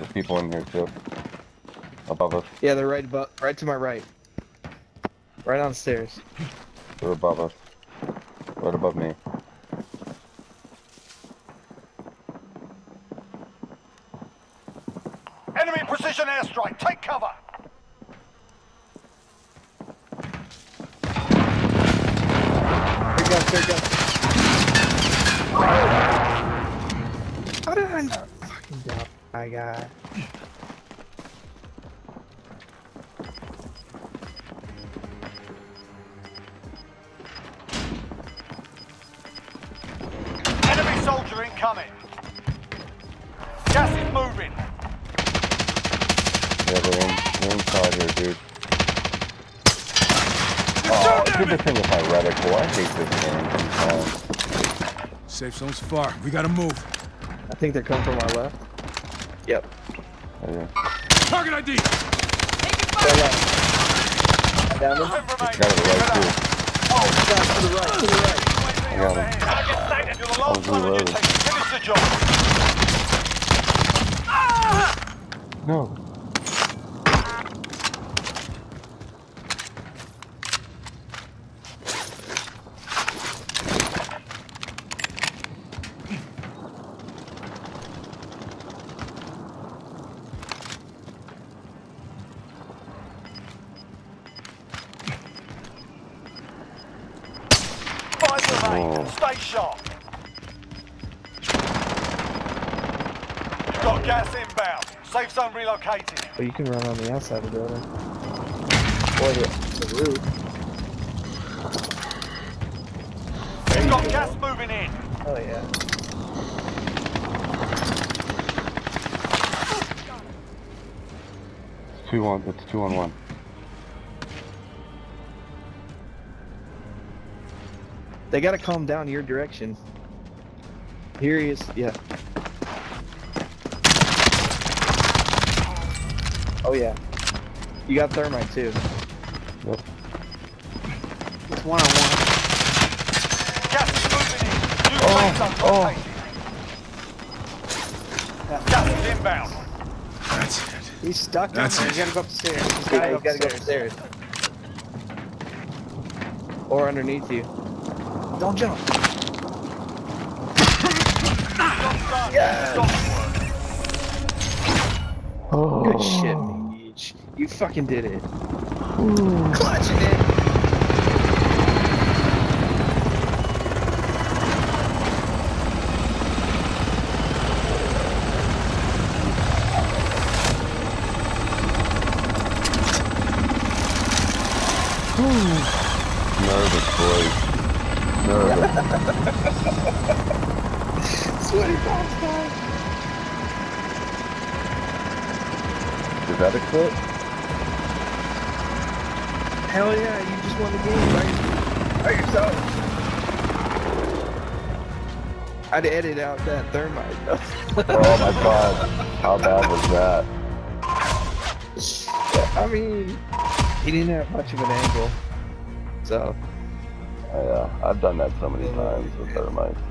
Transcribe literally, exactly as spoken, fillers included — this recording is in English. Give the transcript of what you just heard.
There's people in here too. Above us. Yeah, they're right above, right to my right. Right on the stairs. They're above us. Right above me. Enemy precision airstrike. Take cover. Here he goes, here he goes. How did I not fucking die, my guy? Enemy soldier incoming. Gas is moving. Yeah, they're, in, they're inside here, dude. Oh, do the thing with my reticle. I hate this game sometimes. Safe zone's far. We gotta move. I think they're coming from our left. Yep. Oh, yeah. Target I D! They're left. I down them. Got it right too. Oh, God, to the right, to the right. I got him. You're the last one on your team. Finish the job. No. Five remain. Oh. Stay sharp. You've got gas inbound. Safe zone relocated. But you can run on the outside of the building. Or the, the roof. You've got gas moving in. Oh, yeah. It's two on. It's two on one. They gotta calm down your direction. Here he is, yeah. Oh yeah. You got thermite too. Yep. It's one on one. Gas is moving in. New Oh, safe zone oh. located. Gas is inbound. That's it. He's stuck down That's there. it. You gotta go upstairs. He's gotta, Yeah, go, gotta go upstairs. Or underneath you. Don't jump. Yes. Oh. Good shit, Meech. You fucking did it. Clutching it. Nervous, boys. Nervous. Sweaty balls, guys. Is that a clip? Hell yeah, you just won the game, right? By yourself. I'd edit out that thermite though. Oh my god. How bad was that? I mean, he didn't have much of an angle. So. Yeah, I've done that so many times with thermites.